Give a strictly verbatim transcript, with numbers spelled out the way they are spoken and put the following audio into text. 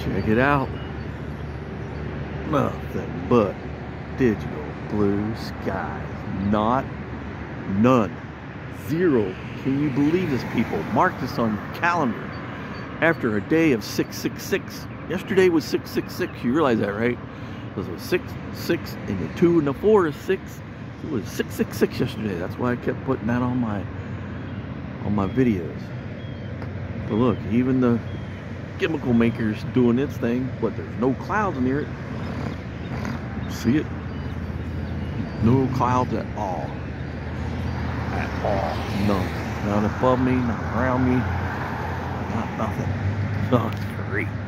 Check it out. Nothing but digital blue skies. Not none. Zero. Can you believe this, people? Mark this on your calendar. After a day of six six six. Yesterday was six six six. You realize that, right? It was six, six, and the two and the four is six. It was six six six yesterday. That's why I kept putting that on my on my videos. But look, even the chemical maker's doing its thing, but there's no clouds near it. See it? No clouds at all. At all. None. None above me, none around me. Not nothing. Not great.